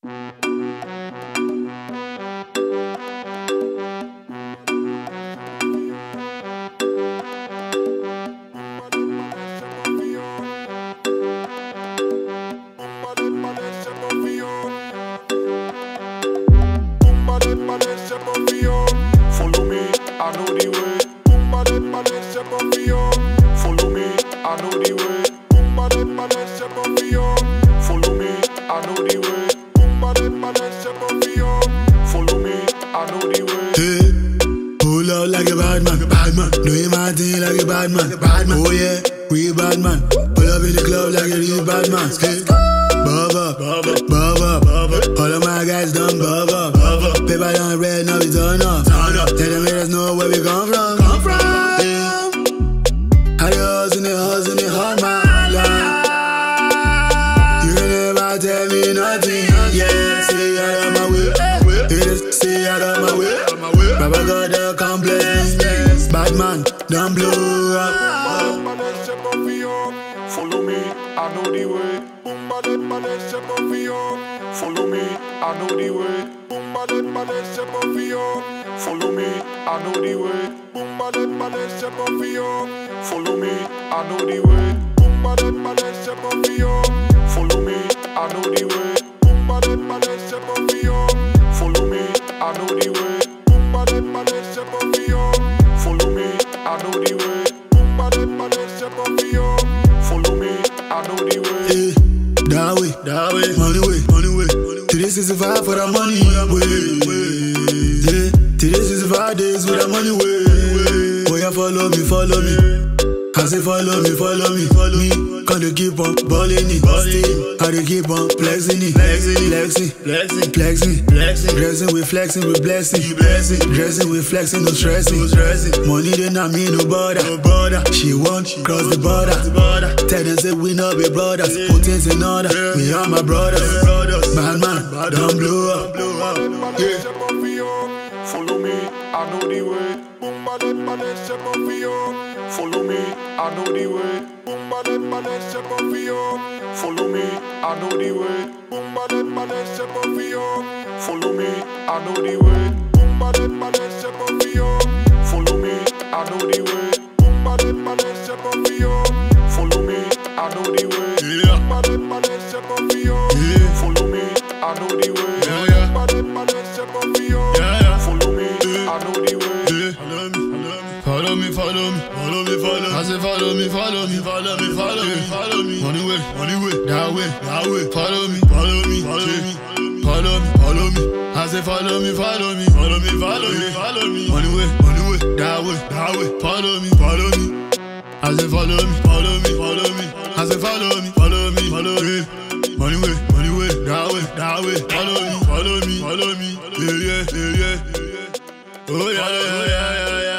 Follow me, I know the way. Follow me, I know the way. Follow me, I know the way. Follow me, I know the way. Hey, pull out like a bad man, doing my thing like a bad man, oh yeah, we bad man. Pull up in the club like a real bad man. Hey, bubba, all of my guys done bubba. Paper done red, now we turn up. Tell them let us know where we come from. Yeah. I hustle it hard, my life. You can never tell me nothing. Yeah, say out of my way. Haters say out of my way. Baba got the complex. Bad man, don't blow up. Follow me, I know the way. Follow me, I know the way. Follow me, I know the way. Follow me, I know the way. Follow me, I know the way. Follow me, I know the way. Follow me, I know the way. Follow me, I know the way. Hey, that way, money way. Today 65 for the money way. Yeah, today 65 days with the money way. Oh yeah, follow me. I say follow me. Can you keep on balling it? How they keep on flexing it? Flexing. Dressing with flexing with blessing. Dressing with flexing, no stressing. Money they not mean no border. She won't cross the border. Tell them say we not be brothers. Put things in order. We are my brothers. Bad man, don't blow up. Yeah. Follow me, I know the way. Follow me, I know the way. Follow me, I know the way. Follow me, I know the way. Follow me, I know the way. Follow me, I know the way. Follow me, I know the way. Follow me, I know the way. Follow me. I say follow me. Money way, that way. Follow me. I say follow me. Money way, that way. Follow me. I say follow me. I say follow me. Money way, that way. Follow me. Yeah. Oh yeah.